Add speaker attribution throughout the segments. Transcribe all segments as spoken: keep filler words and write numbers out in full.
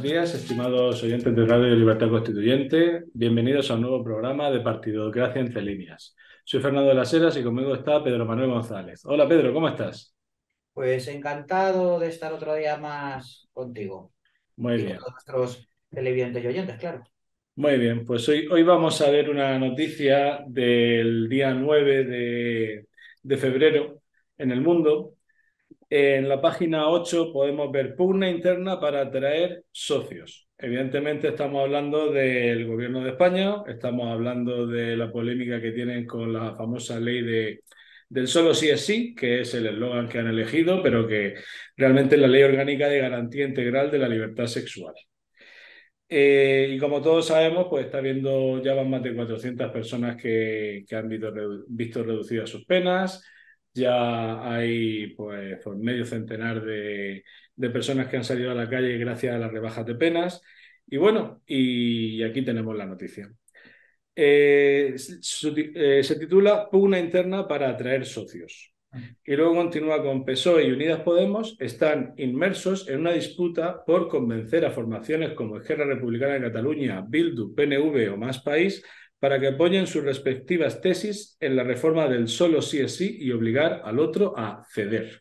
Speaker 1: días, estimados oyentes de Radio Libertad Constituyente. Bienvenidos a un nuevo programa de Partidocracia entre líneas. Soy Fernando de las Heras y conmigo está Pedro Manuel González. Hola Pedro, ¿cómo estás?
Speaker 2: Pues encantado de estar otro día más contigo
Speaker 1: Muy
Speaker 2: y con
Speaker 1: bien,
Speaker 2: todos nuestros televidentes y oyentes, claro.
Speaker 1: muy bien. Pues hoy, hoy vamos a ver una noticia del día nueve de, de febrero en el mundo. En la página ocho podemos ver pugna interna para atraer socios. Evidentemente estamos hablando del gobierno de España, estamos hablando de la polémica que tienen con la famosa ley de, del solo sí es sí, que es el eslogan que han elegido, pero que realmente es la ley orgánica de garantía integral de la libertad sexual. Eh, y como todos sabemos, pues está habiendo, ya van más de cuatrocientas personas que, que han visto, redu- visto reducidas sus penas, ya hay pues, pues medio centenar de, de personas que han salido a la calle gracias a las rebajas de penas. Y bueno, y aquí tenemos la noticia. Eh, su- eh, se titula Pugna interna para atraer socios. Y luego continúa con P S O E y Unidas Podemos están inmersos en una disputa por convencer a formaciones como Esquerra Republicana de Cataluña, Bildu, P N V o Más País para que apoyen sus respectivas tesis en la reforma del solo sí es sí y obligar al otro a ceder.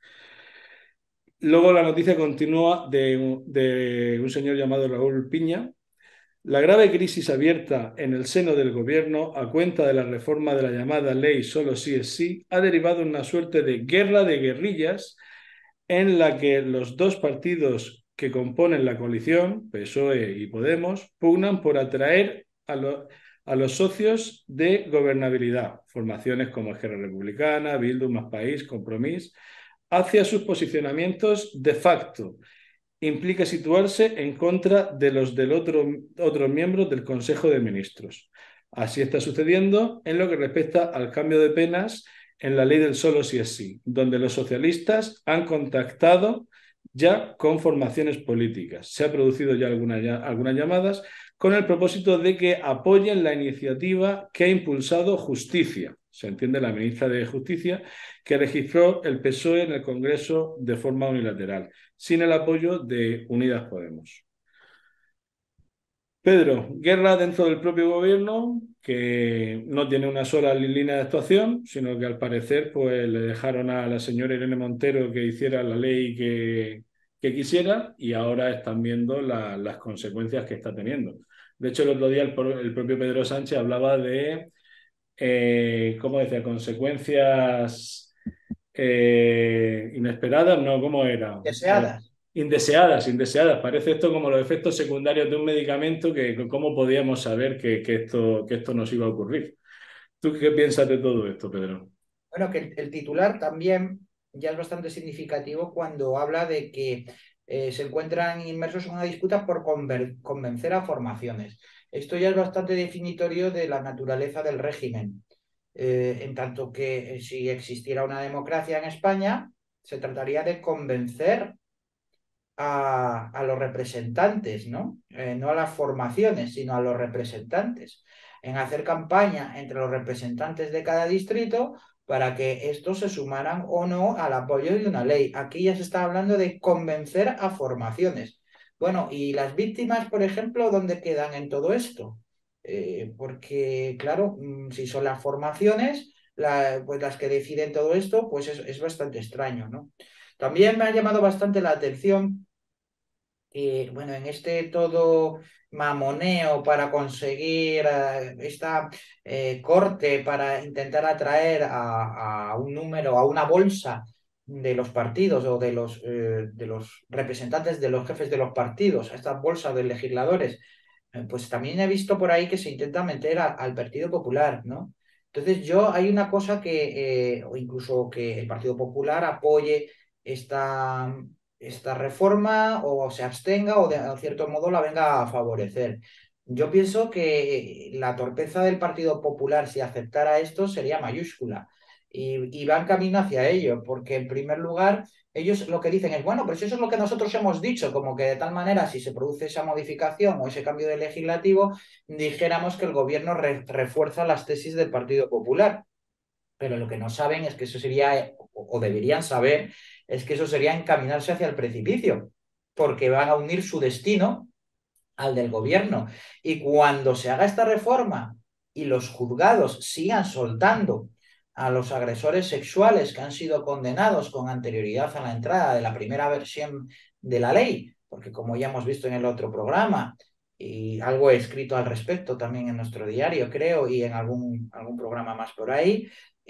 Speaker 1: Luego la noticia continúa de, de un señor llamado Raúl Piña. La grave crisis abierta en el seno del gobierno a cuenta de la reforma de la llamada ley solo sí es sí ha derivado en una suerte de guerra de guerrillas en la que los dos partidos que componen la coalición, P S O E y Podemos, pugnan por atraer a, lo- a los socios de gobernabilidad, formaciones como Esquerra Republicana, Bildu, Más País, Compromís, hacia sus posicionamientos de facto implica situarse en contra de los del otro, otros miembros del Consejo de Ministros. Así está sucediendo en lo que respecta al cambio de penas en la ley del solo sí es sí, donde los socialistas han contactado ya con formaciones políticas. Se ha producido ya, alguna, ya algunas llamadas con el propósito de que apoyen la iniciativa que ha impulsado Justicia, se entiende la ministra de Justicia, que registró el P S O E en el Congreso de forma unilateral sin el apoyo de Unidas Podemos. Pedro, guerra dentro del propio gobierno que no tiene una sola línea de actuación, sino que al parecer pues, le dejaron a la señora Irene Montero que hiciera la ley que, que quisiera y ahora están viendo la, las consecuencias que está teniendo. De hecho, el otro día el, el propio Pedro Sánchez hablaba de, eh, ¿cómo decía?, consecuencias eh, inesperadas, no, ¿cómo era? Eh,
Speaker 2: Deseadas.
Speaker 1: indeseadas, indeseadas. Parece esto como los efectos secundarios de un medicamento que cómo podíamos saber que, que esto, que esto nos iba a ocurrir. ¿Tú qué piensas de todo esto, Pedro?
Speaker 2: Bueno, que el, el titular también ya es bastante significativo cuando habla de que eh, se encuentran inmersos en una disputa por conver- convencer a formaciones. Esto ya es bastante definitorio de la naturaleza del régimen. Eh, en tanto que eh, si existiera una democracia en España, se trataría de convencer a, a los representantes, ¿no? Eh, no a las formaciones, sino a los representantes, en hacer campaña entre los representantes de cada distrito para que estos se sumaran o no al apoyo de una ley. Aquí ya se está hablando de convencer a formaciones. Bueno, ¿y las víctimas, por ejemplo, dónde quedan en todo esto? Eh, porque, claro, mm, si son las formaciones, la- pues las que deciden todo esto, pues es, es bastante extraño, ¿no? También me ha llamado bastante la atención eh, bueno, en este todo mamoneo para conseguir eh, esta eh, corte, para intentar atraer a, a un número, a una bolsa de los partidos o de los, eh, de los representantes de los jefes de los partidos, a esta bolsa de legisladores, eh, pues también he visto por ahí que se intenta meter a- al Partido Popular, ¿no? Entonces yo hay una cosa que, eh, o incluso que el Partido Popular apoye esta, esta reforma o se abstenga o de en cierto modo la venga a favorecer. Yo pienso que la torpeza del Partido Popular si aceptara esto sería mayúscula y, y van camino hacia ello, porque en primer lugar ellos lo que dicen es, bueno, pues eso es lo que nosotros hemos dicho, como que de tal manera si se produce esa modificación o ese cambio de legislativo, dijéramos que el gobierno re- refuerza las tesis del Partido Popular. Pero lo que no saben es que eso sería, o o deberían saber, es que eso sería encaminarse hacia el precipicio. porque van a unir su destino al del gobierno. Y cuando se haga esta reforma y los juzgados sigan soltando a los agresores sexuales que han sido condenados con anterioridad a la entrada de la primera versión de la ley, porque como ya hemos visto en el otro programa, y algo he escrito al respecto también en nuestro diario, creo, y en algún, algún programa más por ahí,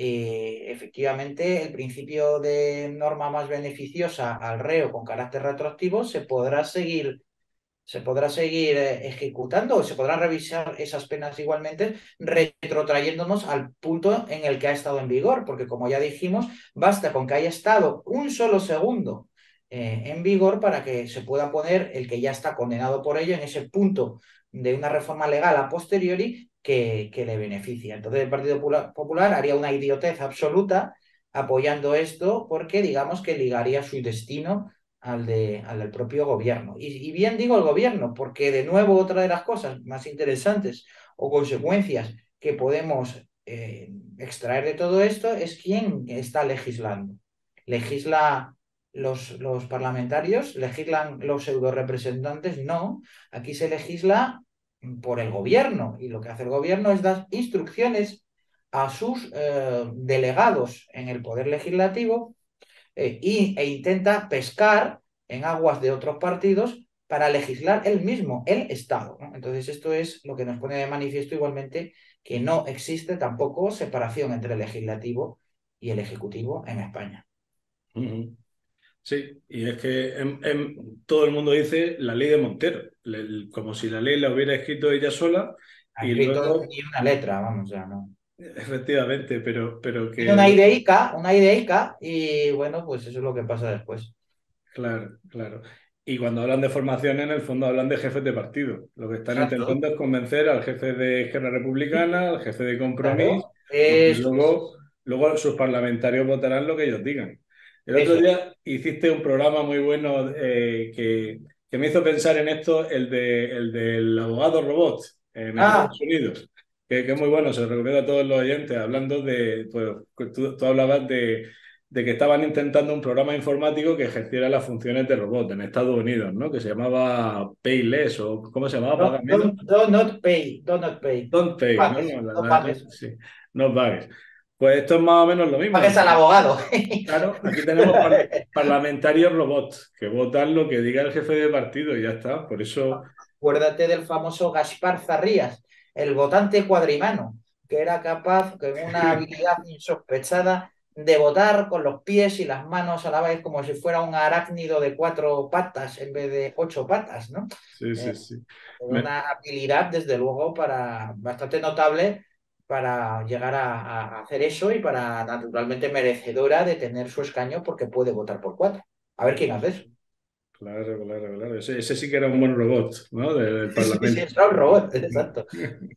Speaker 2: eh, efectivamente el principio de norma más beneficiosa al reo con carácter retroactivo se podrá seguir se podrá seguir eh, ejecutando o se podrán revisar esas penas igualmente, retrotrayéndonos al punto en el que ha estado en vigor, porque como ya dijimos, basta con que haya estado un solo segundo eh, en vigor para que se pueda poner el que ya está condenado por ello en ese punto de una reforma legal a posteriori que, que le beneficia. Entonces el Partido Popular haría una idiotez absoluta apoyando esto porque digamos que ligaría su destino al, de, al del propio gobierno. Y, y, bien digo el gobierno, porque de nuevo otra de las cosas más interesantes o consecuencias que podemos eh, extraer de todo esto es quién está legislando. ¿Legisla los, los parlamentarios? ¿Legislan los pseudo representantes? No, aquí se legisla por el gobierno y lo que hace el gobierno es dar instrucciones a sus eh, delegados en el poder legislativo eh, y, e intenta pescar en aguas de otros partidos para legislar él mismo, el Estado, ¿no? Entonces esto es lo que nos pone de manifiesto igualmente que no existe tampoco separación entre el legislativo y el ejecutivo en España.
Speaker 1: Uh-huh. Sí, y es que en, en, todo el mundo dice la ley de Montero, le, como si la ley la hubiera escrito ella sola
Speaker 2: Ha
Speaker 1: y
Speaker 2: escrito
Speaker 1: luego,
Speaker 2: ni una letra, vamos, ya no.
Speaker 1: efectivamente, pero, pero
Speaker 2: Tiene
Speaker 1: que,
Speaker 2: una ideica, una ideica y bueno, pues eso es lo que pasa después.
Speaker 1: claro, claro. Y cuando hablan de formación, en el fondo hablan de jefes de partido. Lo que están
Speaker 2: Exacto,
Speaker 1: intentando es convencer al jefe de Esquerra Republicana, al jefe de Compromís,
Speaker 2: claro,
Speaker 1: porque
Speaker 2: eso es,
Speaker 1: luego, luego sus parlamentarios votarán lo que ellos digan. El otro
Speaker 2: eso es.
Speaker 1: día hiciste un programa muy bueno eh, que, que me hizo pensar en esto, el, de, el del abogado robot en
Speaker 2: Ah,
Speaker 1: Estados Unidos, que, que es muy bueno, se lo recomiendo a todos los oyentes, hablando de, pues, tú, tú hablabas de de que estaban intentando un programa informático que ejerciera las funciones de robot en Estados Unidos, ¿no? Que se llamaba Payless o ¿cómo se llamaba? Paga
Speaker 2: no,
Speaker 1: menos.
Speaker 2: don't, do not pay, do not pay.
Speaker 1: Don't pay, ¿no?
Speaker 2: Pagues,
Speaker 1: No, la-
Speaker 2: no
Speaker 1: la-
Speaker 2: pagues.
Speaker 1: sí, no pagues. Pues esto es más o menos lo mismo.
Speaker 2: Pagues al abogado.
Speaker 1: Claro, aquí tenemos par- parlamentarios robots que votan lo que diga el jefe de partido y ya está. Por eso,
Speaker 2: Acuérdate del famoso Gaspar Zarrías, el votante cuadrimano, que era capaz, con una habilidad insospechada, de votar con los pies y las manos a la vez, como si fuera un arácnido de cuatro patas en vez de ocho patas, ¿no?
Speaker 1: sí,
Speaker 2: Eh,
Speaker 1: sí, sí. Me-
Speaker 2: una habilidad, desde luego, para, bastante notable para llegar a, a hacer eso y para, naturalmente, merecedora de tener su escaño porque puede votar por cuatro. A ver quién hace eso.
Speaker 1: Claro, claro, claro. Ese, ese sí que era un buen robot, ¿no? Del, del
Speaker 2: Sí, sí,
Speaker 1: Parlamento.
Speaker 2: es un robot, exacto.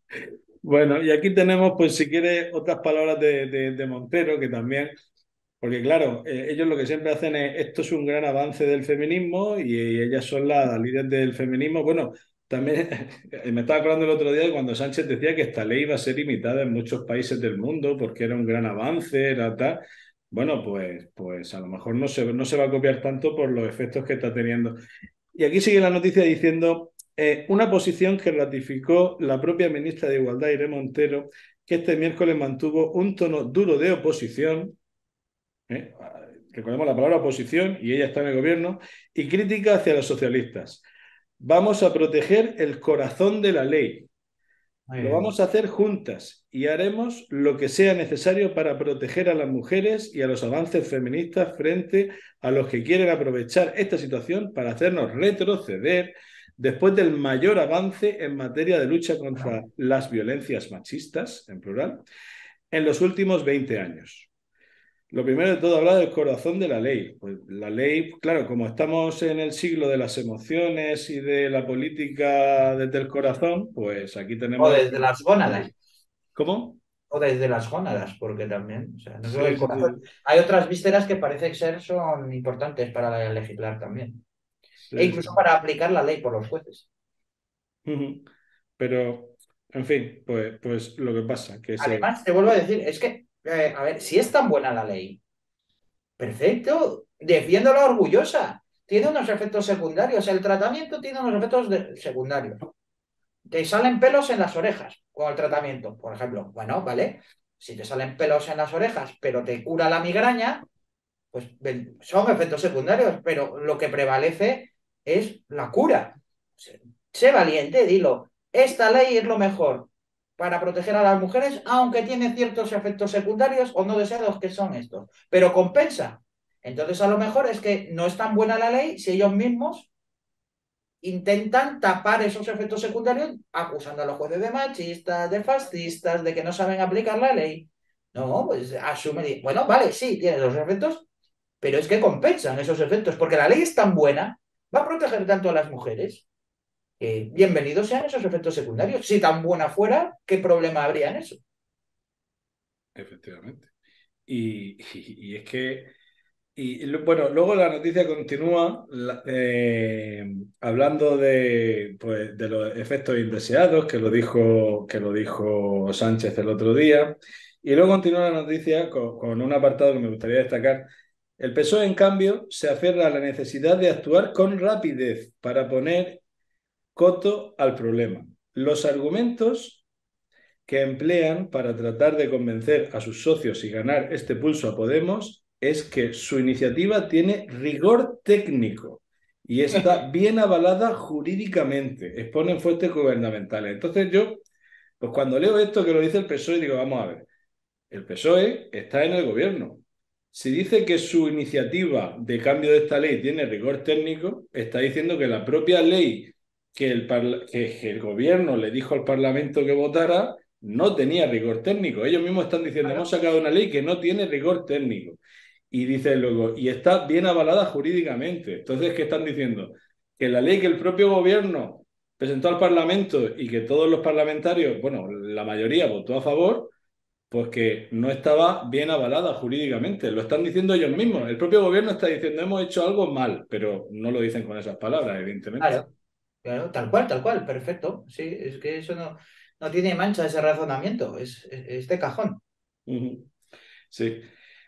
Speaker 1: Bueno, y aquí tenemos, pues si quieres, otras palabras de, de- de Montero, que también, porque claro, eh, ellos lo que siempre hacen es, esto es un gran avance del feminismo y, y ellas son las líderes del feminismo. Bueno, también me estaba acordando el otro día de cuando Sánchez decía que esta ley iba a ser imitada en muchos países del mundo porque era un gran avance, era tal. Bueno, pues, pues a lo mejor no se, no se va a copiar tanto por los efectos que está teniendo. Y aquí sigue la noticia diciendo eh, una posición que ratificó la propia ministra de Igualdad, Irene Montero, que este miércoles mantuvo un tono duro de oposición, eh, recordemos la palabra oposición, y ella está en el gobierno, y crítica hacia los socialistas. Vamos a proteger el corazón de la ley.
Speaker 2: Muy
Speaker 1: Lo
Speaker 2: bien.
Speaker 1: vamos a hacer juntas y haremos lo que sea necesario para proteger a las mujeres y a los avances feministas frente a los que quieren aprovechar esta situación para hacernos retroceder después del mayor avance en materia de lucha contra
Speaker 2: Bueno,
Speaker 1: las violencias machistas, en plural, en los últimos veinte años. Lo primero de todo, habla del corazón de la ley. Pues la ley, claro, como estamos en el siglo de las emociones y de la política desde el corazón, pues aquí
Speaker 2: o
Speaker 1: tenemos el
Speaker 2: desde las
Speaker 1: corazón de la ley.
Speaker 2: gónadas,
Speaker 1: ¿Cómo?
Speaker 2: o desde las gónadas, porque también, o sea, no solo
Speaker 1: Sí,
Speaker 2: el
Speaker 1: sí,
Speaker 2: corazón.
Speaker 1: sí.
Speaker 2: Hay otras vísceras que parece ser son importantes para legislar también, e
Speaker 1: Sí,
Speaker 2: incluso
Speaker 1: sí.
Speaker 2: para aplicar la ley por los jueces.
Speaker 1: Ujú. Pero, en fin, pues, pues lo que pasa, que se...
Speaker 2: Además, te vuelvo a decir, es que, eh, a ver, si es tan buena la ley, perfecto, defiéndola orgullosa. tiene unos efectos secundarios. El tratamiento tiene unos efectos de- secundarios. Te salen pelos en las orejas con el tratamiento, por ejemplo. Bueno, vale. Si te salen pelos en las orejas, pero te cura la migraña, pues ven, son efectos secundarios, pero lo que prevalece es la cura. Sé, sé valiente, dilo. Esta ley es lo mejor para proteger a las mujeres, aunque tiene ciertos efectos secundarios o no deseados que son estos, pero compensa. Entonces, a lo mejor es que no es tan buena la ley si ellos mismos intentan tapar esos efectos secundarios acusando a los jueces de machistas, de fascistas, de que no saben aplicar la ley. No, pues asume, bueno, vale, sí, tiene los efectos, pero es que compensan esos efectos, porque la ley es tan buena, va a proteger tanto a las mujeres, que bienvenidos sean esos efectos secundarios. Si tan buena fuera, ¿qué problema habría en eso?
Speaker 1: Efectivamente. Y, y, y es que, y lo- bueno, luego la noticia continúa la- eh, hablando de, pues, de los efectos indeseados, que lo dijo, que lo dijo Sánchez el otro día. Y luego continúa la noticia con, con un apartado que me gustaría destacar. El P S O E, en cambio, se aferra a la necesidad de actuar con rapidez para poner coto al problema. Los argumentos que emplean para tratar de convencer a sus socios y ganar este pulso a Podemos es que su iniciativa tiene rigor técnico y está bien avalada jurídicamente, exponen fuentes gubernamentales. Entonces yo, pues cuando leo esto que lo dice el P S O E, digo, vamos a ver, el P S O E está en el gobierno. Si dice que su iniciativa de cambio de esta ley tiene rigor técnico, está diciendo que la propia ley que el, que el gobierno le dijo al Parlamento que votara no tenía rigor técnico. Ellos mismos están diciendo, hemos
Speaker 2: Claro,
Speaker 1: sacado una ley que no tiene rigor técnico. Y dice luego, y está bien avalada jurídicamente. Entonces, ¿qué están diciendo? Que la ley que el propio gobierno presentó al Parlamento y que todos los parlamentarios, bueno, la mayoría votó a favor, pues que no estaba bien avalada jurídicamente. Lo están diciendo ellos mismos. El propio gobierno está diciendo, hemos hecho algo mal, pero no lo dicen con esas palabras, evidentemente.
Speaker 2: claro, claro, tal cual, tal cual, perfecto. Sí, es que eso no, no tiene mancha ese razonamiento, es, es, es de cajón.
Speaker 1: Ujú. Sí.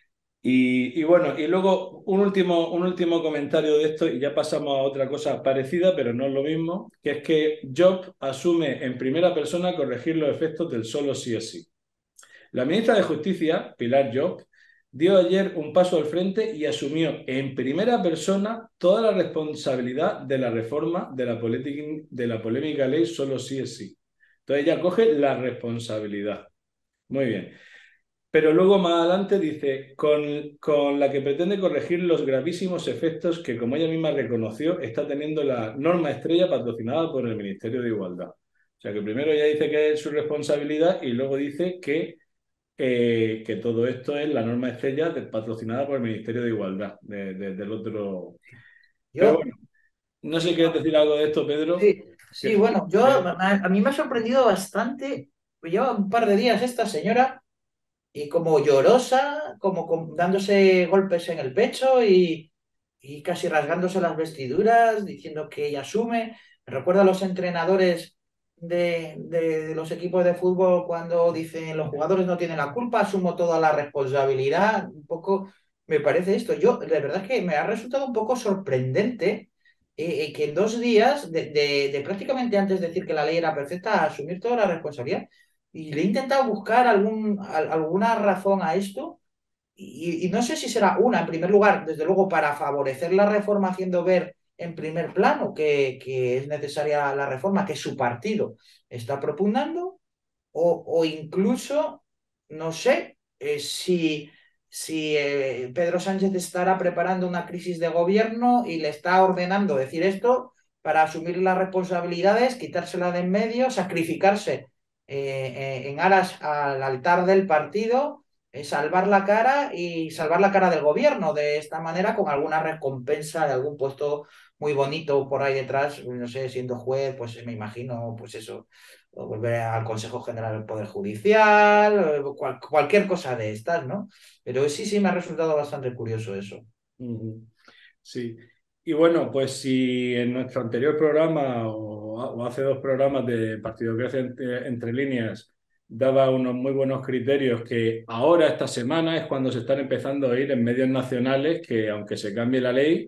Speaker 1: Y, y, bueno, y luego un último, un último comentario de esto y ya pasamos a otra cosa parecida, pero no es lo mismo, que es que Job asume en primera persona corregir los efectos del solo sí es sí. La ministra de Justicia, Pilar Job, dio ayer un paso al frente y asumió en primera persona toda la responsabilidad de la reforma de la, de la polémica ley solo sí es sí. Entonces ella coge la responsabilidad. Muy bien. Pero luego más adelante dice, con, con la que pretende corregir los gravísimos efectos que, como ella misma reconoció, está teniendo la norma estrella patrocinada por el Ministerio de Igualdad. O sea que primero ella dice que es su responsabilidad y luego dice que, eh, que todo esto es la norma estrella de- patrocinada por el Ministerio de Igualdad, de- de- del otro. Pero
Speaker 2: Yo,
Speaker 1: bueno, no sé si
Speaker 2: sí,
Speaker 1: quieres decir algo de esto, Pedro.
Speaker 2: sí, sí,
Speaker 1: Que-
Speaker 2: bueno, yo
Speaker 1: que-
Speaker 2: a, a mí me ha sorprendido bastante. Lleva un par de días esta señora y como llorosa, como, con- dándose golpes en el pecho y, y casi rasgándose las vestiduras, diciendo que ella asume. Me recuerda a los entrenadores de, de- de los equipos de fútbol cuando dicen los jugadores no tienen la culpa, asumo toda la responsabilidad. Un poco me parece esto. Yo, de verdad es que me ha resultado un poco sorprendente eh, eh, que en dos días, de, de- de prácticamente antes de decir que la ley era perfecta, a asumir toda la responsabilidad. Y le he intentado buscar algún, al- alguna razón a esto y, y no sé si será una, en primer lugar, desde luego, para favorecer la reforma, haciendo ver en primer plano que, que es necesaria la reforma que su partido está propugnando, o, o incluso, no sé, eh, si, si eh, Pedro Sánchez estará preparando una crisis de gobierno y le está ordenando decir esto para asumir las responsabilidades, quitársela de en medio, sacrificarse eh, eh, en aras al altar del partido, eh, salvar la cara y salvar la cara del gobierno de esta manera con alguna recompensa de algún puesto muy bonito por ahí detrás, no sé, siendo juez, pues me imagino, pues eso, o volver al Consejo General del Poder Judicial, eh, cual- cualquier cosa de estas, ¿no? Pero sí, sí, me ha resultado bastante curioso eso.
Speaker 1: Ujú. Sí. Y bueno, pues si en nuestro anterior programa o, o hace dos programas de Partidocracia entre, entre líneas daba unos muy buenos criterios que ahora, esta semana, es cuando se están empezando a oír en medios nacionales que aunque se cambie la ley,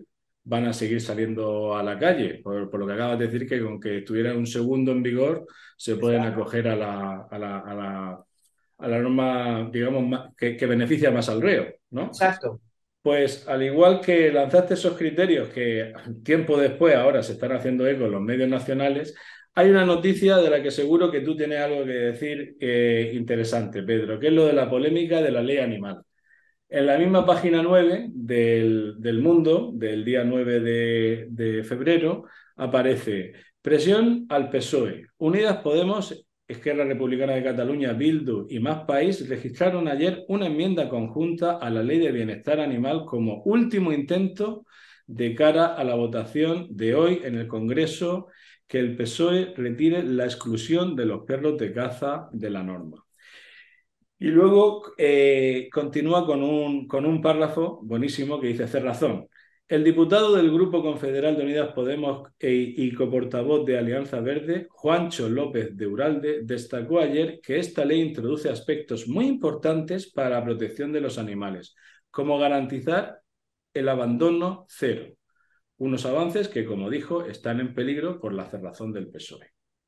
Speaker 1: van a seguir saliendo a la calle, por, por lo que acabas de decir, que con que estuviera un segundo en vigor se pueden
Speaker 2: Exacto.
Speaker 1: acoger a la, a la, a la, a la norma, digamos, más- que, que beneficia más al reo, ¿no?
Speaker 2: Exacto.
Speaker 1: Pues al igual que lanzaste esos criterios que tiempo después ahora se están haciendo eco en los medios nacionales, hay una noticia de la que seguro que tú tienes algo que decir eh, interesante, Pedro, que es lo de la polémica de la ley animal. En la misma página nueve del, del Mundo, del día nueve de, de febrero, aparece presión al P S O E. Unidas Podemos, Esquerra Republicana de Cataluña, Bildu y Más País registraron ayer una enmienda conjunta a la Ley de Bienestar Animal como último intento de cara a la votación de hoy en el Congreso, que el P S O E retire la exclusión de los perros de caza de la norma. Y luego eh, continúa con un, con un párrafo buenísimo que dice: Cerrazón. El diputado del Grupo Confederal de Unidas Podemos e, y coportavoz de Alianza Verde, Juancho López de Uralde, destacó ayer que esta ley introduce aspectos muy importantes para la protección de los animales, como garantizar el abandono cero. Unos avances que, como dijo, están en peligro por la cerrazón del P S O E.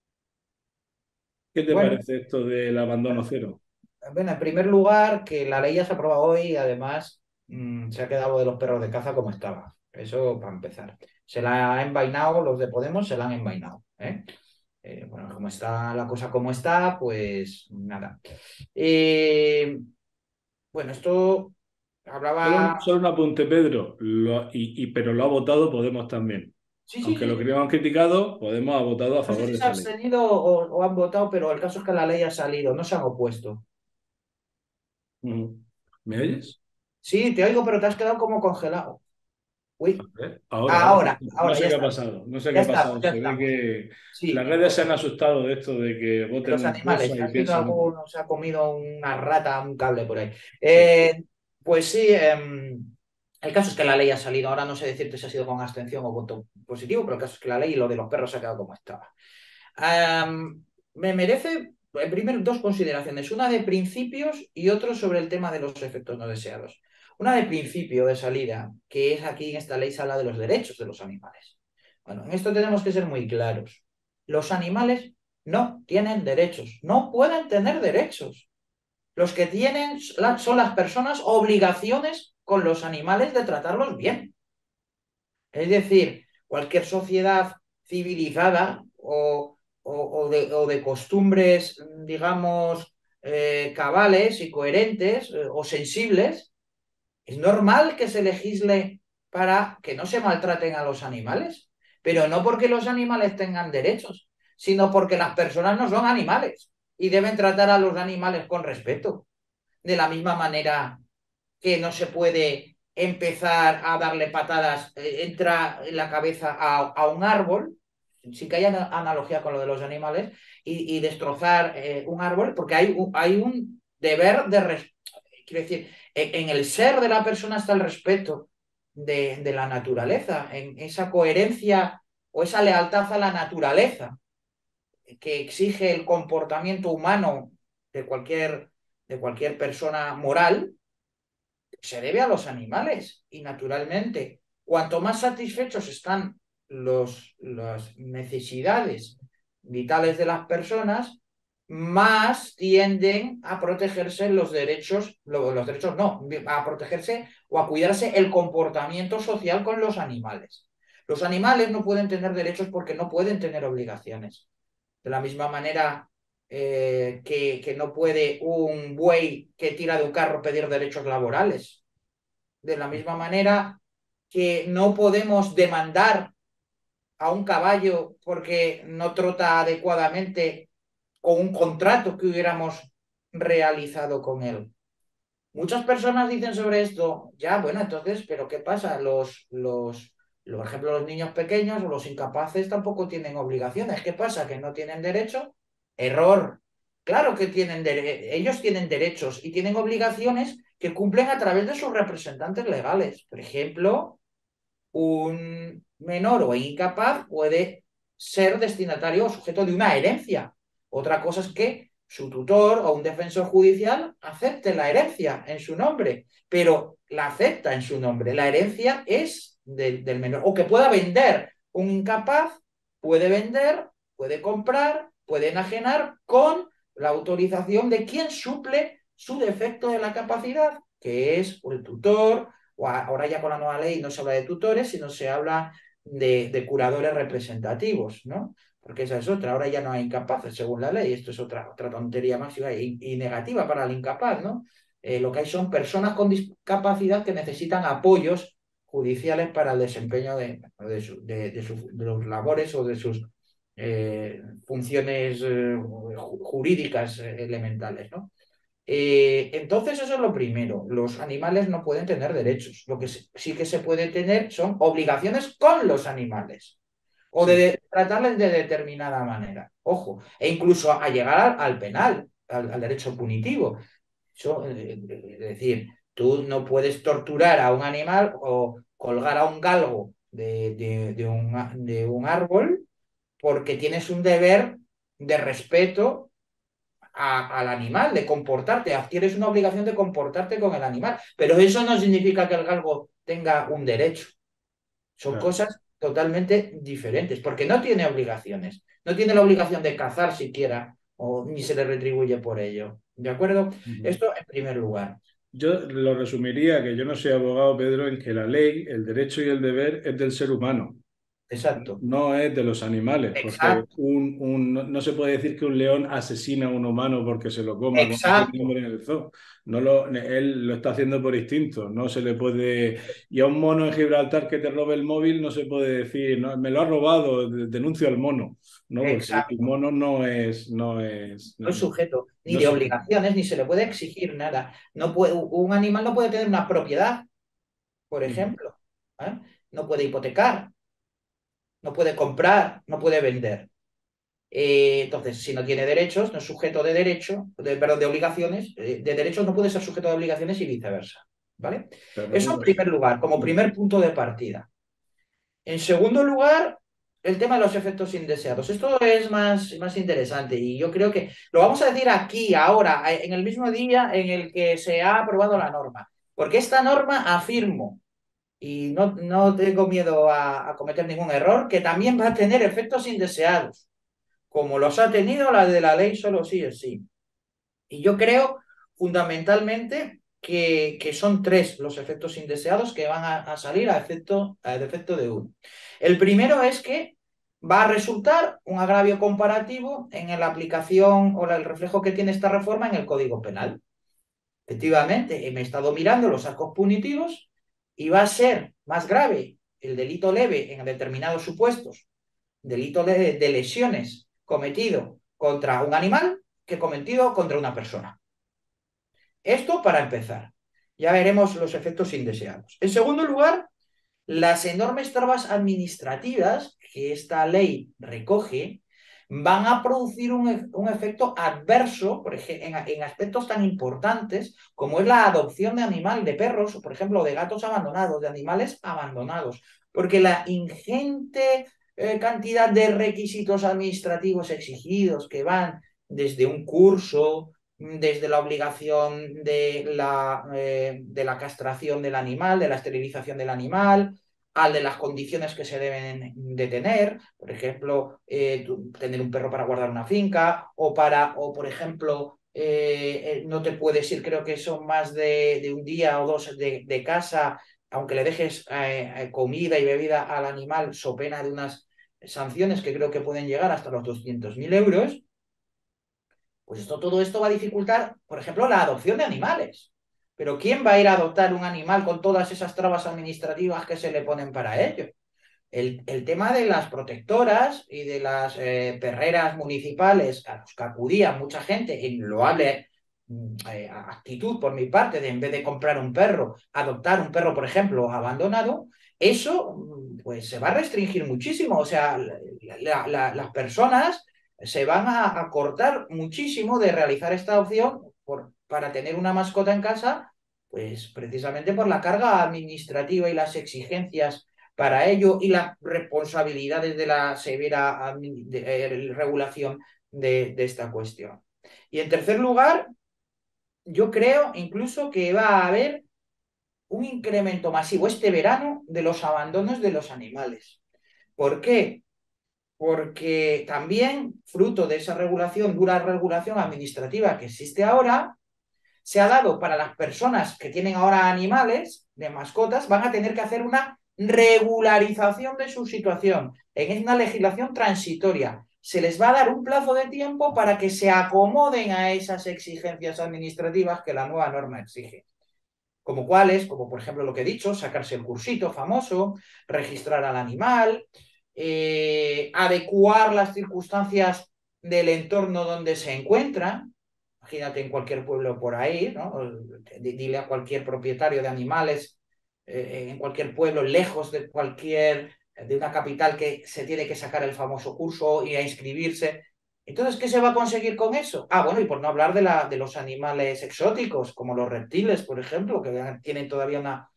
Speaker 1: ¿Qué te
Speaker 2: Bueno,
Speaker 1: parece esto del abandono cero?
Speaker 2: bueno, en primer lugar, que la ley ya se ha aprobado hoy y además mm, se ha quedado lo de los perros de caza como estaba. Eso para empezar. Se la ha envainado, los de Podemos se la han envainado. ¿eh? Eh, bueno, como está la cosa como está, pues nada. Eh, bueno, esto
Speaker 1: Solo,
Speaker 2: hablaba.
Speaker 1: solo un apunte, Pedro, Lo- y, y- pero lo ha votado Podemos también.
Speaker 2: Sí, sí,
Speaker 1: Aunque
Speaker 2: sí,
Speaker 1: lo
Speaker 2: sí.
Speaker 1: que han criticado, Podemos ha votado a
Speaker 2: No sé
Speaker 1: favor
Speaker 2: si
Speaker 1: de
Speaker 2: se ha
Speaker 1: esa ley.
Speaker 2: abstenido o, o han votado, pero el caso es que la ley ha salido, no se han opuesto.
Speaker 1: Ujú. ¿Me oyes?
Speaker 2: Sí, te oigo, pero te has quedado como congelado.
Speaker 1: A
Speaker 2: Uy,
Speaker 1: ver, ahora, ahora sí.
Speaker 2: ahora,
Speaker 1: No
Speaker 2: ahora,
Speaker 1: sé
Speaker 2: ya
Speaker 1: qué ha
Speaker 2: estamos.
Speaker 1: pasado, no sé qué
Speaker 2: Ya
Speaker 1: ha pasado.
Speaker 2: estamos, ya
Speaker 1: Se ve
Speaker 2: estamos.
Speaker 1: que las
Speaker 2: Sí,
Speaker 1: redes se han asustado de esto de que
Speaker 2: de
Speaker 1: voten
Speaker 2: los
Speaker 1: una
Speaker 2: animales,
Speaker 1: cosa
Speaker 2: que
Speaker 1: y
Speaker 2: ha sido
Speaker 1: piensen otra.
Speaker 2: algo, se ha comido una rata, un cable por ahí.
Speaker 1: Sí.
Speaker 2: Eh, pues sí, em, el caso es que la ley ha salido. Ahora no sé decirte si ha sido con abstención o voto positivo, pero el caso es que la ley y lo de los perros se ha quedado como estaba. Em, me merece, en primer, dos consideraciones, una de principios y otro sobre el tema de los efectos no deseados. Una de principio de salida, que es aquí en esta ley se habla de los derechos de los animales. Bueno, en esto tenemos que ser muy claros. Los animales no tienen derechos, no pueden tener derechos. Los que tienen son las personas obligaciones con los animales de tratarlos bien. Es decir, cualquier sociedad civilizada o, o- o de, o de costumbres, digamos, eh, cabales y coherentes eh, o sensibles, es normal que se legisle para que no se maltraten a los animales, pero no porque los animales tengan derechos, sino porque las personas no son animales y deben tratar a los animales con respeto. De la misma manera que no se puede empezar a darle patadas, eh, entra en la cabeza a, a, un árbol, sin que haya analogía con lo de los animales, y, y destrozar eh, un árbol, porque hay un, hay un deber de respeto. Quiero decir, en el ser de la persona está el respeto de, de, la naturaleza, en esa coherencia o esa lealtad a la naturaleza que exige el comportamiento humano de cualquier, de cualquier persona moral, se debe a los animales. Y naturalmente, cuanto más satisfechos están los, las necesidades vitales de las personas, más tienden a protegerse los derechos, los derechos no, a protegerse o a cuidarse el comportamiento social con los animales. Los animales no pueden tener derechos porque no pueden tener obligaciones. De la misma manera eh, que, que no puede un buey que tira de un carro pedir derechos laborales. De la misma manera que no podemos demandar a un caballo porque no trota adecuadamente con un contrato que hubiéramos realizado con él. Muchas personas dicen sobre esto, ya, bueno, entonces, pero ¿qué pasa? Los, los, los, por ejemplo, los niños pequeños o los incapaces tampoco tienen obligaciones. ¿Qué pasa? ¿Que no tienen derecho? Error. Claro que tienen de ellos tienen derechos y tienen obligaciones que cumplen a través de sus representantes legales. Por ejemplo, un menor o incapaz puede ser destinatario o sujeto de una herencia. Otra cosa es que su tutor o un defensor judicial acepte la herencia en su nombre, pero la acepta en su nombre. La herencia es del, del menor. O que pueda vender. Un incapaz puede vender, puede comprar, puede enajenar con la autorización de quien suple su defecto de la capacidad, que es el tutor, o ahora ya con la nueva ley no se habla de tutores, sino se habla de, de curadores representativos, ¿no? Porque esa es otra, ahora ya no hay incapaces según la ley, esto es otra, otra tontería máxima y, y negativa para el incapaz, ¿no? Eh, lo que hay son personas con discapacidad que necesitan apoyos judiciales para el desempeño de, de, su, de, de sus de los labores o de sus eh, funciones eh, jurídicas eh, elementales, ¿no? Eh, entonces, eso es lo primero. Los animales no pueden tener derechos. Lo que sí que se puede tener son obligaciones con los animales o
Speaker 1: Sí,
Speaker 2: de tratarles de determinada manera. Ojo, e incluso a llegar al, al penal, al, al, derecho punitivo. Eso, eh, es decir, tú no puedes torturar a un animal o colgar a un galgo de, de, de, un, de un árbol porque tienes un deber de respeto a, al animal, de comportarte, adquieres una obligación de comportarte con el animal, pero eso no significa que el galgo tenga un derecho, son
Speaker 1: claro.
Speaker 2: cosas totalmente diferentes, porque no tiene obligaciones, no tiene la obligación de cazar siquiera, o ni se le retribuye por ello, ¿de acuerdo?
Speaker 1: Ujú.
Speaker 2: Esto en primer lugar.
Speaker 1: Yo lo resumiría, que yo no soy abogado, Pedro, en que la ley, el derecho y el deber es del ser humano.
Speaker 2: Exacto,
Speaker 1: No es de los animales, porque
Speaker 2: exacto,
Speaker 1: un, un- no, no se puede decir que un león asesina a un humano porque se lo coma, como hace el
Speaker 2: exacto,
Speaker 1: hombre en el zoo. No lo, él lo está haciendo por instinto. No se le puede. Y a un mono en Gibraltar que te robe el móvil no se puede decir, "No, me lo ha robado, de- denuncio al mono". No, porque el, el
Speaker 2: exacto.
Speaker 1: mono no es, no es,
Speaker 2: No es
Speaker 1: no,
Speaker 2: sujeto ni
Speaker 1: no
Speaker 2: de
Speaker 1: es un-
Speaker 2: obligaciones, ni se le puede exigir nada. No puede, un animal no puede tener una propiedad, por ejemplo, ¿eh? No puede hipotecar, no puede comprar, no puede vender. Eh, entonces, si no tiene derechos, no es sujeto de derecho, de, perdón, de obligaciones, eh, de derechos no puede ser sujeto de obligaciones y viceversa. ¿Vale?
Speaker 1: Pero
Speaker 2: Eso en
Speaker 1: resulta que-
Speaker 2: primer lugar, como primer punto de partida. En segundo lugar, el tema de los efectos indeseados. Esto es más, más interesante y yo creo que lo vamos a decir aquí, ahora, en el mismo día en el que se ha aprobado la norma. Porque esta norma afirmo y no, no tengo miedo a, a cometer ningún error, que también va a tener efectos indeseados, como los ha tenido la de la ley solo sí es sí. Y yo creo fundamentalmente que, que son tres los efectos indeseados que van a, a salir a efecto, a efecto de uno. El primero es que va a resultar un agravio comparativo en la aplicación o el reflejo que tiene esta reforma en el Código Penal. Efectivamente, me he estado mirando los arcos punitivos y va a ser más grave el delito leve en determinados supuestos, delito leve de lesiones cometido contra un animal que cometido contra una persona. Esto para empezar. Ya veremos los efectos indeseados. En segundo lugar, las enormes trabas administrativas que esta ley recoge van a producir un, un efecto adverso por ejemplo, en, en, aspectos tan importantes como es la adopción de animal, de perros, o por ejemplo, de gatos abandonados, de animales abandonados, porque la ingente eh, cantidad de requisitos administrativos exigidos que van desde un curso, desde la obligación de la, eh, de la castración del animal, de la esterilización del animal, al de las condiciones que se deben de tener, por ejemplo, eh, tener un perro para guardar una finca o para, o por ejemplo, eh, no te puedes ir, creo que son más de, de un día o dos de, de casa, aunque le dejes eh, comida y bebida al animal, so pena de unas sanciones que creo que pueden llegar hasta los doscientos mil euros. Pues esto, todo esto va a dificultar, por ejemplo, la adopción de animales. Pero ¿quién va a ir a adoptar un animal con todas esas trabas administrativas que se le ponen para ello? El, el tema de las protectoras y de las eh, perreras municipales a los que acudía mucha gente en loable mm, eh, actitud por mi parte de en vez de comprar un perro, adoptar un perro, por ejemplo, abandonado, eso mm, pues se va a restringir muchísimo. O sea, la, la, las personas se van a, a, cortar muchísimo de realizar esta opción por, para tener una mascota en casa, pues precisamente por la carga administrativa y las exigencias para ello y las responsabilidades de la severa de, eh, regulación de, de esta cuestión. Y en tercer lugar, yo creo incluso que va a haber un incremento masivo este verano de los abandonos de los animales. ¿Por qué? Porque también, fruto de esa regulación, dura regulación administrativa que existe ahora, se ha dado para las personas que tienen ahora animales de mascotas, van a tener que hacer una regularización de su situación. En una legislación transitoria. Se les va a dar un plazo de tiempo para que se acomoden a esas exigencias administrativas que la nueva norma exige. Como cuáles, como por ejemplo lo que he dicho, sacarse el cursito famoso, registrar al animal, eh, adecuar las circunstancias del entorno donde se encuentran. Imagínate en cualquier pueblo por ahí, ¿no? Dile a cualquier propietario de animales eh, en cualquier pueblo, lejos de cualquier, de una capital, que se tiene que sacar el famoso curso y a inscribirse. Entonces, ¿qué se va a conseguir con eso? Ah, bueno, y por no hablar de, la, de los animales exóticos, como los reptiles, por ejemplo, que tienen todavía una,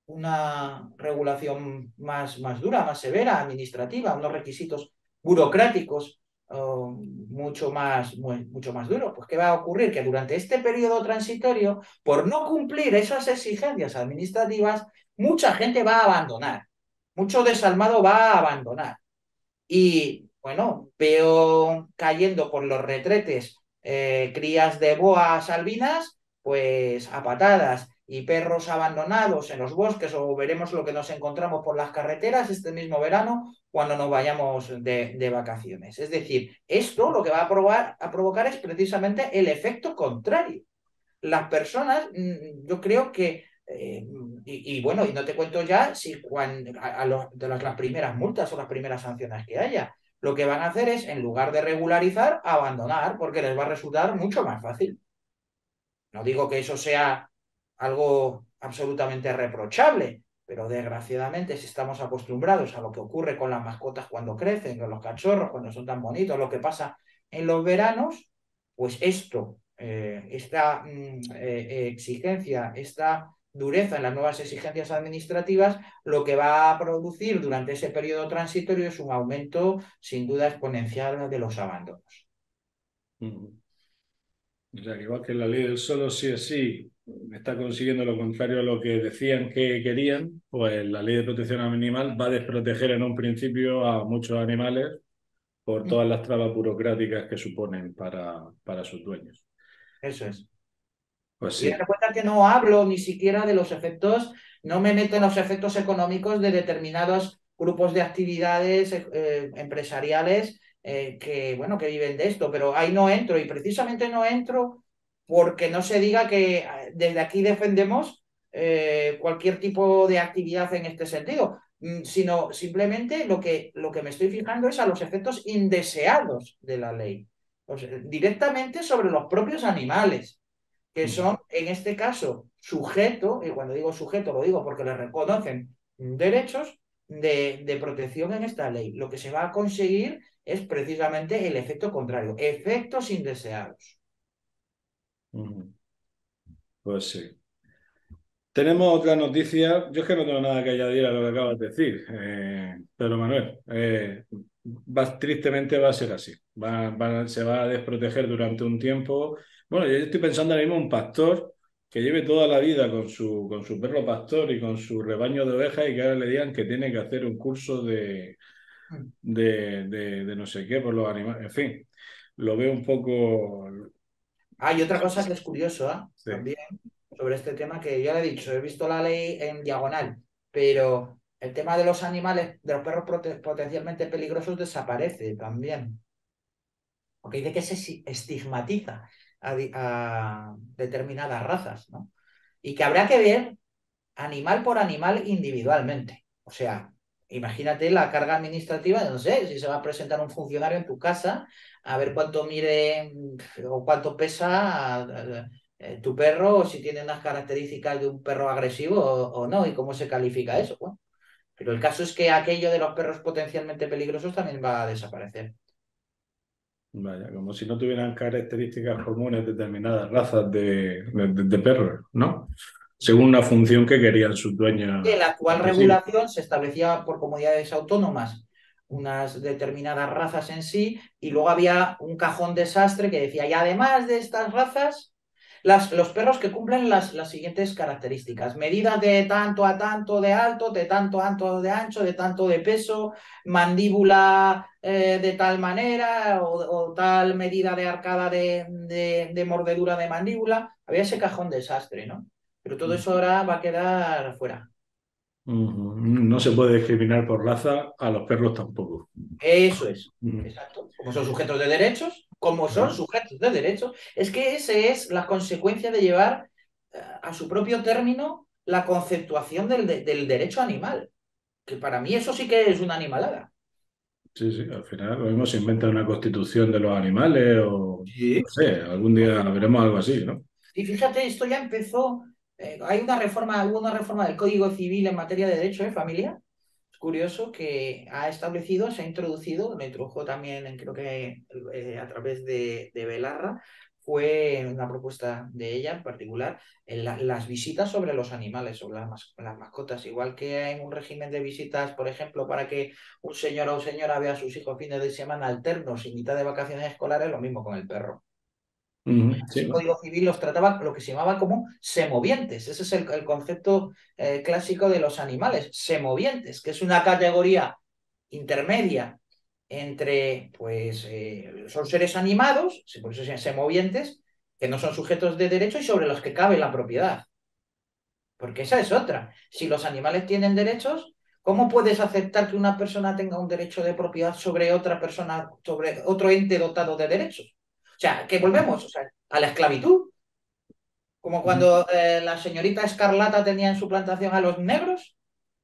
Speaker 2: una regulación más, más dura, más severa, administrativa, unos requisitos burocráticos uh, mucho más, muy, mucho más duros. Pues, ¿qué va a ocurrir? Que durante este periodo transitorio, por no cumplir esas exigencias administrativas, mucha gente va a abandonar, mucho desalmado va a abandonar. Y bueno, veo cayendo por los retretes eh, crías de boas albinas, pues a patadas, y perros abandonados en los bosques, o veremos lo que nos encontramos por las carreteras este mismo verano cuando nos vayamos de, de vacaciones. Es decir, esto lo que va a, probar, a provocar es precisamente el efecto contrario. Las personas, yo creo que eh, y, y, bueno, y no te cuento ya si cuando, a, a los, de las, las primeras multas o las primeras sanciones que haya. Lo que van a hacer es, en lugar de regularizar, abandonar, porque les va a resultar mucho más fácil. No digo que eso sea algo absolutamente reprochable, pero desgraciadamente, si estamos acostumbrados a lo que ocurre con las mascotas cuando crecen, con los cachorros, cuando son tan bonitos, lo que pasa en los veranos, pues esto, eh, esta mm, eh, exigencia, esta dureza en las nuevas exigencias administrativas, lo que va a producir durante ese periodo transitorio es un aumento sin duda exponencial de los abandonos.
Speaker 1: Uh-huh. O sea, que igual que la ley del solo sí es sí está consiguiendo lo contrario a lo que decían que querían, pues la ley de protección animal va a desproteger en un principio a muchos animales por todas las trabas burocráticas que suponen para, para sus dueños.
Speaker 2: Eso es.
Speaker 1: Pues
Speaker 2: Y
Speaker 1: sí.
Speaker 2: recuerda que no hablo ni siquiera de los efectos, no me meto en los efectos económicos de determinados grupos de actividades eh, empresariales eh, que, bueno, que viven de esto, pero ahí no entro, y precisamente no entro porque no se diga que eh, desde aquí defendemos eh, cualquier tipo de actividad en este sentido, mm, sino simplemente lo que, lo que me estoy fijando es a los efectos indeseados de la ley, o sea, directamente sobre los propios animales, que son, en este caso, sujeto, y cuando digo sujeto lo digo porque le reconocen derechos de, de protección en esta ley. Lo que se va a conseguir es precisamente el efecto contrario, efectos indeseados.
Speaker 1: Uh-huh. Pues sí. Tenemos otra noticia. Yo es que no tengo nada que añadir a lo que acabas de decir, eh, pero Manuel, eh, va, tristemente va a ser así. Va, va, se va a desproteger durante un tiempo. Bueno, yo estoy pensando ahora mismo un pastor que lleve toda la vida con su, con su perro pastor y con su rebaño de ovejas, y que ahora le digan que tiene que hacer un curso de, de, de, de no sé qué por los animales. En fin, lo veo un poco...
Speaker 2: Hay otra cosa que es curioso, ¿eh?
Speaker 1: Sí.
Speaker 2: También sobre este tema, que ya le he dicho, he visto la ley en diagonal, pero el tema de los animales, de los perros potencialmente peligrosos, desaparece también. Porque dice que se estigmatiza a, a determinadas razas, ¿no? Y que habrá que ver animal por animal individualmente. O sea, imagínate la carga administrativa, no sé, si se va a presentar un funcionario en tu casa, a ver cuánto mide o cuánto pesa eh, tu perro, o si tiene unas características de un perro agresivo o, o no, y cómo se califica eso. Bueno, pero el caso es que aquello de los perros potencialmente peligrosos también va a desaparecer.
Speaker 1: Vaya, como si no tuvieran características comunes determinadas razas de, de, de perros, ¿no? Según la función que querían sus
Speaker 2: En
Speaker 1: dueños.
Speaker 2: la actual regulación se establecía por comunidades autónomas unas determinadas razas en sí, y luego había un cajón desastre que decía, y además de estas razas, Las, los perros que cumplen las, las siguientes características. Medidas de tanto a tanto de alto, de tanto a tanto de ancho, de tanto de peso, mandíbula eh, de tal manera o, o, tal medida de arcada de, de, de mordedura de mandíbula. Había ese cajón desastre, ¿no? Pero todo eso ahora va a quedar fuera.
Speaker 1: Ujú. No se puede discriminar por raza, a los perros tampoco.
Speaker 2: Eso es,
Speaker 1: Ujú.
Speaker 2: exacto. Como son sujetos de derechos, como son
Speaker 1: Claro.
Speaker 2: sujetos de derechos, es que ese es la consecuencia de llevar eh, a su propio término la conceptuación del, de- del derecho animal, que para mí eso sí que es una animalada.
Speaker 1: Sí, sí, al final lo mismo se inventa una constitución de los animales o no
Speaker 2: Sí.
Speaker 1: sé, algún día veremos algo así, ¿no?
Speaker 2: Y fíjate, esto ya empezó, eh, hay una reforma, hubo una reforma del Código Civil en materia de derecho de familia. Es curioso que ha establecido, se ha introducido, lo introdujo también, en- creo que eh, a través de, de Belarra, fue una propuesta de ella en particular, en la- las visitas sobre los animales, sobre las, mas- las mascotas, igual que hay un régimen de visitas, por ejemplo, para que un señor o señora vea a sus hijos fines de semana alternos y mitad de vacaciones escolares, lo mismo con el perro.
Speaker 1: Ujú. Sí,
Speaker 2: Ese
Speaker 1: ¿no?
Speaker 2: Código Civil los trataba lo que se llamaba como semovientes. Ese es el, el concepto eh, clásico de los animales, semovientes, que es una categoría intermedia entre, pues, eh, son seres animados, por eso se llaman semovientes, que no son sujetos de derecho y sobre los que cabe la propiedad. Porque esa es otra. Si los animales tienen derechos, ¿cómo puedes aceptar que una persona tenga un derecho de propiedad sobre otra persona, sobre otro ente dotado de derechos? O sea, que volvemos, o sea, a la esclavitud. Como
Speaker 1: Ujú.
Speaker 2: cuando eh, la señorita Escarlata tenía en su plantación a los negros.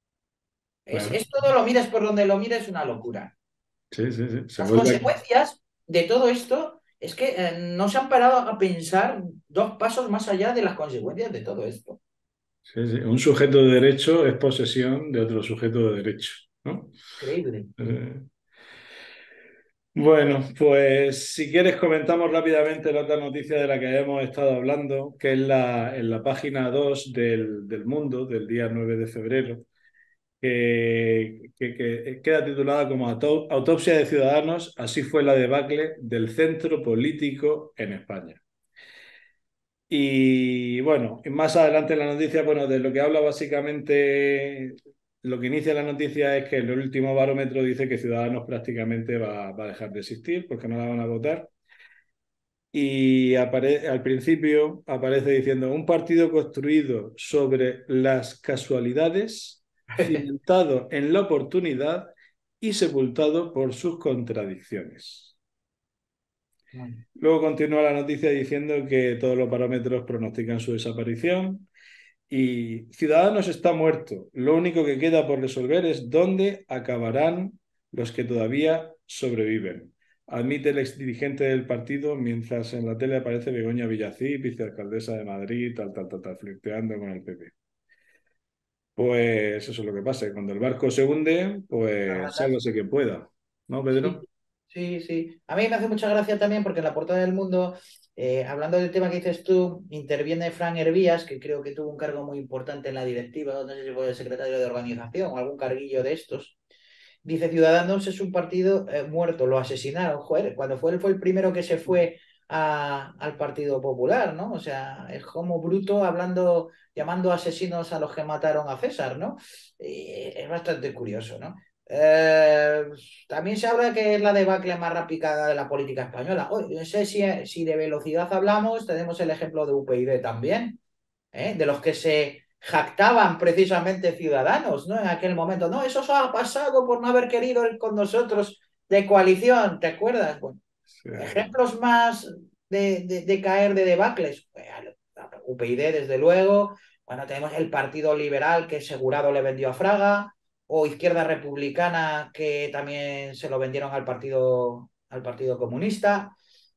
Speaker 2: Es,
Speaker 1: Claro.
Speaker 2: es todo, lo mires por donde lo mires, una locura.
Speaker 1: Sí, sí, sí. Se
Speaker 2: Las
Speaker 1: vuelve,
Speaker 2: consecuencias de todo esto es que eh, no se han parado a pensar dos pasos más allá de las consecuencias de todo esto.
Speaker 1: sí, sí. Un sujeto de derecho es posesión de otro sujeto de derecho, ¿no?
Speaker 2: Increíble.
Speaker 1: Eh, Bueno, pues si quieres comentamos rápidamente la otra noticia de la que hemos estado hablando, que es la, en la página dos del, del Mundo, del día nueve de febrero, que, que- que queda titulada como "Auto- Autopsia de Ciudadanos, así fue la debacle del centro político en España". Y bueno, y más adelante en la noticia, bueno, de lo que habla básicamente, lo que inicia la noticia es que el último barómetro dice que Ciudadanos prácticamente va, va a dejar de existir porque no la van a votar. Y apare- al principio aparece diciendo un partido construido sobre las casualidades, cimentado en la oportunidad y sepultado por sus contradicciones. Luego continúa la noticia diciendo que todos los parámetros pronostican su desaparición y Ciudadanos está muerto. Lo único que queda por resolver es dónde acabarán los que todavía sobreviven. Admite el exdirigente del partido mientras en la tele aparece Begoña Villacís, vicealcaldesa de Madrid, tal, tal, tal, tal, flirteando con el P P. Pues eso es lo que pasa, que cuando el barco se hunde,
Speaker 2: Las
Speaker 1: pues
Speaker 2: ratas.
Speaker 1: sálvese quien pueda. ¿No,
Speaker 2: Sí,
Speaker 1: Pedro?
Speaker 2: sí, sí. A mí me hace mucha gracia también porque en la portada del Mundo, eh, hablando del tema que dices tú, interviene Fran Hervías, que creo que tuvo un cargo muy importante en la directiva, no sé si fue el secretario de organización o algún carguillo de estos. Dice, Ciudadanos es un partido eh, muerto, lo asesinaron. Joder, cuando fue él fue el primero que se fue a- al Partido Popular, ¿no? O sea, es como bruto hablando, llamando asesinos a los que mataron a César, ¿no? Eh, es bastante curioso, ¿no? Eh, también se habla que es la debacle más rápida de la política española. Oye, no sé si, si de velocidad hablamos, tenemos el ejemplo de U P YD también, ¿eh? De los que se jactaban precisamente Ciudadanos, ¿no? En aquel momento, no, eso ha pasado por no haber querido ir con nosotros de coalición, ¿te acuerdas? Bueno,
Speaker 1: Sí.
Speaker 2: ejemplos más de, de, de caer de debacles. Bueno, U P YD, desde luego. Bueno, tenemos el Partido Liberal que Segurado le vendió a Fraga, o Izquierda Republicana que también se lo vendieron al Partido, al partido Comunista.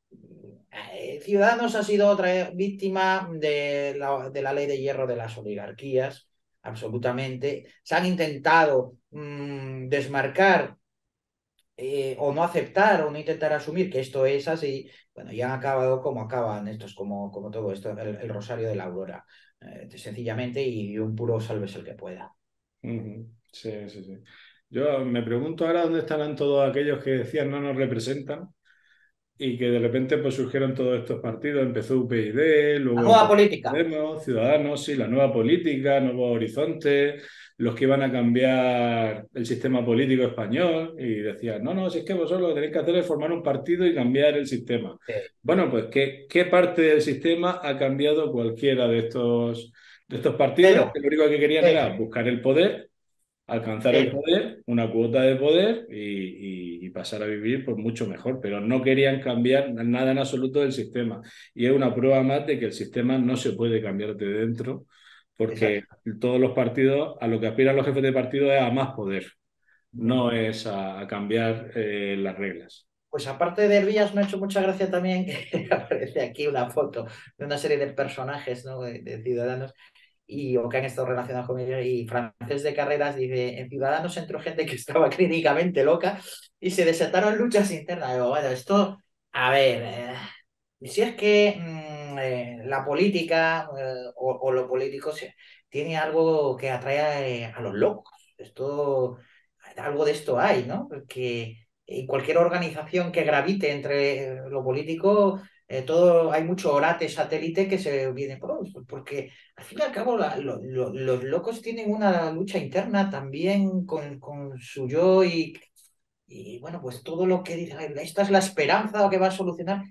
Speaker 2: Eh, Ciudadanos ha sido otra víctima de la, de la ley de hierro de las oligarquías, absolutamente. Se han intentado mmm, desmarcar eh, o no aceptar o no intentar asumir que esto es así, bueno, ya han acabado como acaban estos, como, como todo esto, el, el Rosario de la Aurora, eh, sencillamente, y un puro sálvese el que pueda.
Speaker 1: Ujú. Sí, sí, sí. Yo me pregunto ahora dónde estarán todos aquellos que decían no nos representan y que de repente pues surgieron todos estos partidos, empezó U P YD,
Speaker 2: La
Speaker 1: luego
Speaker 2: nueva política.
Speaker 1: Podemos, Ciudadanos, sí, la nueva política, Nuevos Horizontes, los que iban a cambiar el sistema político español y decían, no, no, si es que vosotros lo que tenéis que hacer es formar un partido y cambiar el sistema.
Speaker 2: Sí.
Speaker 1: Bueno, pues ¿qué, qué parte del sistema ha cambiado cualquiera de estos, de estos partidos?
Speaker 2: Pero,
Speaker 1: Que lo único que querían era
Speaker 2: sí,
Speaker 1: buscar el poder, alcanzar el
Speaker 2: pero,
Speaker 1: poder, una cuota de poder y, y- y pasar a vivir pues mucho mejor, pero no querían cambiar nada en absoluto del sistema. Y es una prueba más de que el sistema no se puede cambiar de dentro, porque
Speaker 2: exacto.
Speaker 1: todos los partidos, a lo que aspiran los jefes de partido es a más poder,
Speaker 2: Ujú.
Speaker 1: no es a, a cambiar eh, las reglas.
Speaker 2: Pues aparte de Herbías, me ha hecho mucha gracia también que aparece aquí una foto de una serie de personajes, ¿no? de, de ciudadanos y, o que han estado relacionados con ellos. Y Francés de Carreras dice, en Ciudadanos entró gente que estaba clínicamente loca y se desataron luchas internas. Digo, bueno, esto, a ver, eh, si es que mm, eh, la política eh, o, o lo político se- tiene algo que atrae a los locos. Esto, algo de esto hay, ¿no? Porque en cualquier organización que gravite entre eh, lo político, eh, todo, hay mucho orate satélite que se viene por, porque al fin y al cabo, la- lo- lo- los locos tienen una lucha interna también con, con su yo y, y, bueno, pues todo lo que dice, "Ay, esta es la esperanza que va a solucionar".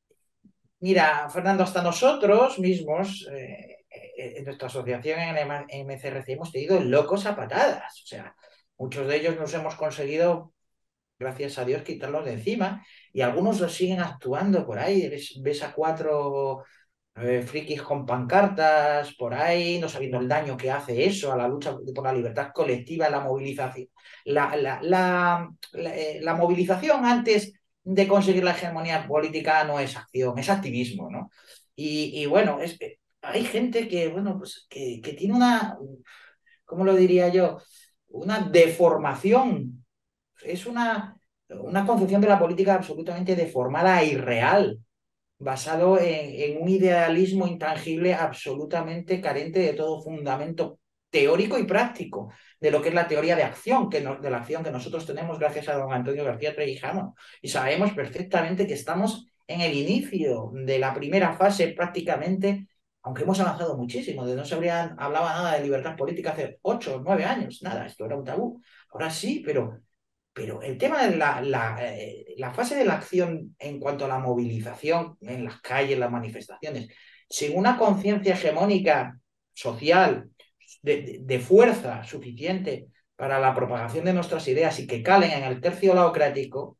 Speaker 2: Mira, Fernando, hasta nosotros mismos, eh, eh, en nuestra asociación en el M C R C, hemos tenido locos a patadas. O sea, muchos de ellos nos hemos conseguido, gracias a Dios, quitarlos de encima y algunos los siguen actuando por ahí. Ves, ves a cuatro eh, frikis con pancartas por ahí, no sabiendo el daño que hace eso a la lucha por la libertad colectiva, la movilización. La, la, la, la, eh, la movilización antes de conseguir la hegemonía política no es acción, es activismo, ¿no? Y, y bueno, es, hay gente que, bueno, pues que, que tiene una, ¿cómo lo diría yo? Una deformación. Es una, una concepción de la política absolutamente deformada e irreal, basado en, en un idealismo intangible absolutamente carente de todo fundamento teórico y práctico de lo que es la teoría de acción, que no- de la acción que nosotros tenemos gracias a don Antonio García Trevijano. Y sabemos perfectamente que estamos en el inicio de la primera fase prácticamente, aunque hemos avanzado muchísimo, de no se habrían, hablaba nada de libertad política hace ocho o nueve años, nada, esto era un tabú. Ahora sí, pero pero el tema de la, la, eh, la fase de la acción en cuanto a la movilización en las calles, las manifestaciones, sin una conciencia hegemónica social de, de, de fuerza suficiente para la propagación de nuestras ideas y que calen en el tercio laocrático,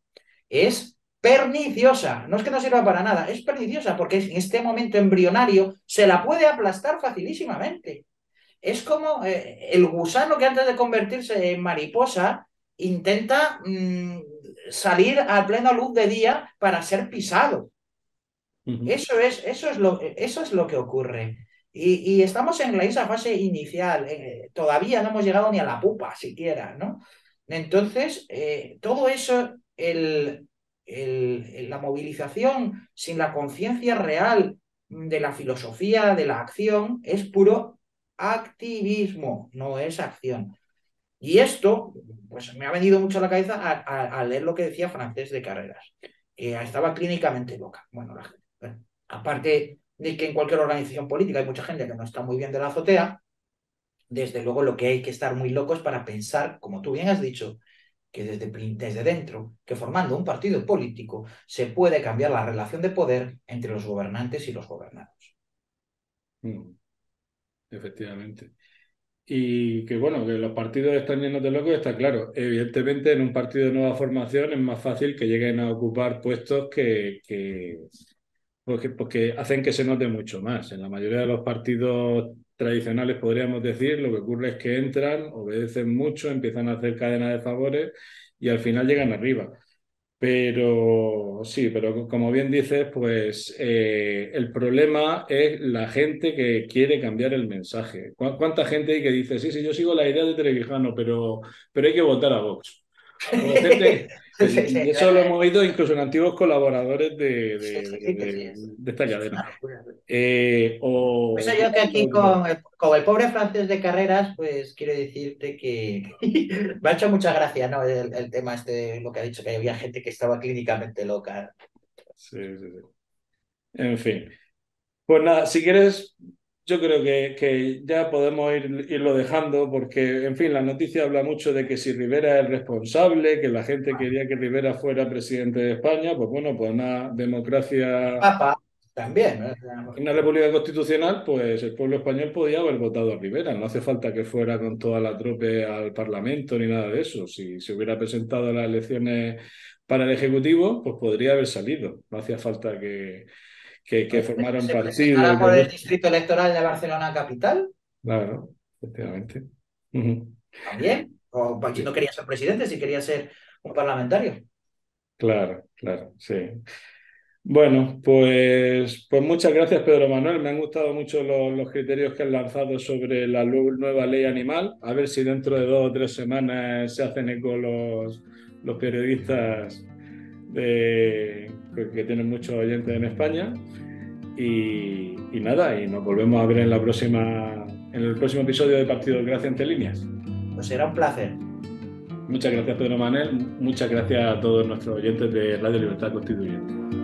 Speaker 2: es perniciosa. No es que no sirva para nada, es perniciosa porque en este momento embrionario se la puede aplastar facilísimamente. Es como eh, el gusano que antes de convertirse en mariposa intenta mmm, salir a plena luz de día para ser pisado.
Speaker 1: Ujú.
Speaker 2: Eso es, eso es, lo, eso es lo que ocurre. Y, y estamos en la esa fase inicial. Eh, todavía no hemos llegado ni a la pupa siquiera, ¿no? Entonces, eh, todo eso, el, el, la movilización sin la conciencia real de la filosofía de la acción es puro activismo, no es acción. Y esto, pues me ha venido mucho a la cabeza a, a, a leer lo que decía Francés de Carreras, que estaba clínicamente loca. Bueno, la gente, bueno, aparte de que en cualquier organización política hay mucha gente que no está muy bien de la azotea, desde luego lo que hay que estar muy locos para pensar, como tú bien has dicho, que desde, desde dentro, que formando un partido político se puede cambiar la relación de poder entre los gobernantes y los gobernados.
Speaker 1: Mm, efectivamente. Y que bueno, que los partidos están llenos de locos, está claro. Evidentemente, en un partido de nueva formación es más fácil que lleguen a ocupar puestos que, que, pues que, pues que hacen que se note mucho más. En la mayoría de los partidos tradicionales, podríamos decir, lo que ocurre es que entran, obedecen mucho, empiezan a hacer cadena de favores y al final llegan arriba. Pero sí, pero como bien dices, pues eh, el problema es la gente que quiere cambiar el mensaje. ¿Cu- ¿Cuánta gente hay que dice, sí, sí, yo sigo la idea de Trevijano, pero, pero hay que votar a Vox? O gente,
Speaker 2: Sí, sí, sí,
Speaker 1: y eso lo hemos oído incluso en antiguos colaboradores de,
Speaker 2: sí,
Speaker 1: de,
Speaker 2: sí,
Speaker 1: de-
Speaker 2: sí, que sí,
Speaker 1: de-
Speaker 2: es,
Speaker 1: de esta
Speaker 2: eso es
Speaker 1: cadena.
Speaker 2: una locura.
Speaker 1: Eh,
Speaker 2: Pues
Speaker 1: o,
Speaker 2: yo que aquí con el, con el pobre francés de Carreras, pues quiero decirte que me ha hecho mucha gracia, ¿no? El, el tema este, lo que ha dicho, que había gente que estaba clínicamente loca.
Speaker 1: Sí, sí, sí. En fin. Pues nada, si quieres, yo creo que, que ya podemos ir, irlo dejando porque, en fin, la noticia habla mucho de que si Rivera es el responsable, que la gente quería que Rivera fuera presidente de España, pues bueno, pues una
Speaker 2: El
Speaker 1: democracia,
Speaker 2: Papa también, ¿no?
Speaker 1: una república constitucional, pues el pueblo español podía haber votado a Rivera. No hace falta que fuera con toda la trope al Parlamento ni nada de eso. Si se hubiera presentado a las elecciones para el Ejecutivo, pues podría haber salido. No hacía falta que, que, que formara un
Speaker 2: Se
Speaker 1: partido
Speaker 2: presentara
Speaker 1: y que
Speaker 2: por el
Speaker 1: no.
Speaker 2: distrito electoral de Barcelona Capital,
Speaker 1: Claro, efectivamente. Ujú.
Speaker 2: también. O si no
Speaker 1: Sí,
Speaker 2: quería ser presidente, si quería ser un parlamentario.
Speaker 1: claro, claro, sí. Bueno, pues, pues muchas gracias, Pedro Manuel. Me han gustado mucho los, los criterios que has lanzado sobre la lu- nueva ley animal. A ver si dentro de dos o tres semanas se hacen eco los, los periodistas de- que, que tienen muchos oyentes en España. Y, y nada, y nos volvemos a ver en la próxima, en el próximo episodio de Partido Gracia entre líneas.
Speaker 2: Pues será un placer.
Speaker 1: Muchas gracias, Pedro Manel. Muchas gracias a todos nuestros oyentes de Radio Libertad Constituyente.